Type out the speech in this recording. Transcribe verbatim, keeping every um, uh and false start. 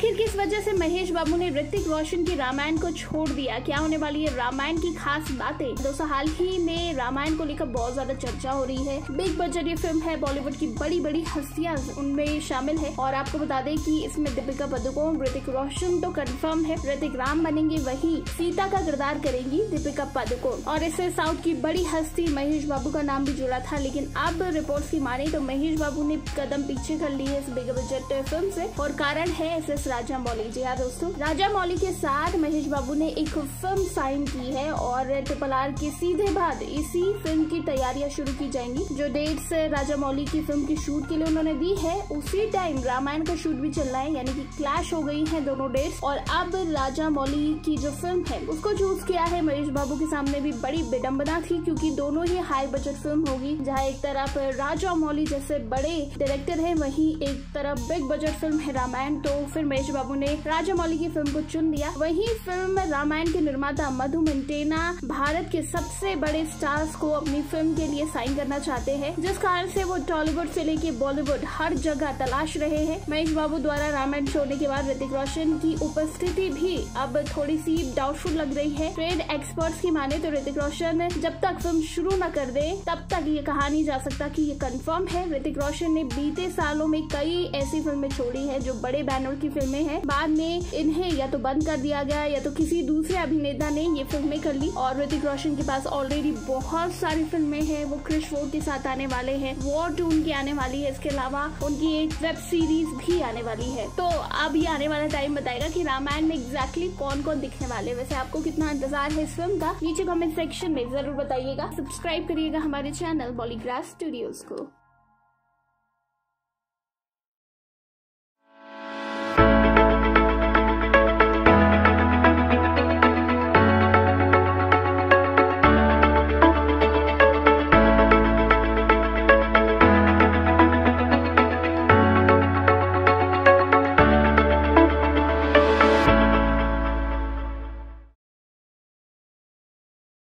आखिर किस वजह से महेश बाबू ने ऋतिक रोशन की रामायण को छोड़ दिया, क्या होने वाली है रामायण की खास बातें। दोस्तों हाल ही में रामायण को लेकर बहुत ज्यादा चर्चा हो रही है। बिग बजट ये फिल्म है, बॉलीवुड की बड़ी बड़ी हस्तियां उनमें शामिल है और आपको बता दें कि इसमें दीपिका पादुकोण, ऋतिक रोशन तो कंफर्म है, ऋतिक राम बनेंगे, वही सीता का किरदार करेंगी दीपिका पादुकोण। और इससे साउथ की बड़ी हस्ती महेश बाबू का नाम भी जुड़ा था, लेकिन अब रिपोर्ट्स की माने तो महेश बाबू ने कदम पीछे कर ली है इस बिग बजट फिल्म से और कारण है एस एस राजामौली। जी हाँ दोस्तों, राजामौली के साथ महेश बाबू ने एक फिल्म साइन की है और ट्रिपल आर के सीधे बाद इसी फिल्म की तैयारियां शुरू की जाएंगी। जो डेट्स राजामौली की फिल्म की शूट के लिए उन्होंने दी है उसी टाइम रामायण का शूट भी चल रहा है, यानी कि क्लैश हो गई है दोनों डेट्स। और अब राजामौली की जो फिल्म है उसको चूज किया है महेश बाबू के सामने भी बड़ी विडंबना थी, क्योंकि दोनों ही हाई बजट फिल्म होगी, जहाँ एक तरफ राजामौली जैसे बड़े डायरेक्टर है, वहीं एक तरफ बिग बजट फिल्म है रामायण। तो फिर महेश बाबू ने राजामौली की फिल्म को चुन लिया। वहीं फिल्म रामायण के निर्माता मधु मंटेना भारत के सबसे बड़े स्टार्स को अपनी फिल्म के लिए साइन करना चाहते हैं, जिस कारण से वो टॉलीवुड से लेके बॉलीवुड हर जगह तलाश रहे हैं। महेश बाबू द्वारा रामायण छोड़ने के बाद ऋतिक रोशन की उपस्थिति भी अब थोड़ी सी डाउटफुल लग रही है। ट्रेड एक्सपर्ट्स की माने तो ऋतिक रोशन जब तक फिल्म शुरू न कर दे तब तक ये कहा नहीं जा सकता कि ये कंफर्म है। ऋतिक रोशन ने बीते सालों में कई ऐसी फिल्में छोड़ी है जो बड़े बैनर की फिल्में हैं, बाद में इन्हें या तो बंद कर दिया गया या तो किसी दूसरे अभिनेता ने ये फिल्में कर ली। और ऋतिक रोशन के पास ऑलरेडी बहुत सारी फिल्में हैं, वो क्रिश फोर के साथ आने वाले हैं, वॉर टू उनकी आने वाली है, इसके अलावा उनकी एक वेब सीरीज भी आने वाली है। तो अब ये आने वाला टाइम बताएगा कि रामायण में एग्जैक्टली कौन कौन दिखने वाले। वैसे आपको कितना इंतजार है इस फिल्म का, नीचे कमेंट सेक्शन में जरूर बताइएगा। सब्सक्राइब करिएगा हमारे चैनल बॉलीग्राफ स्टूडियोज को।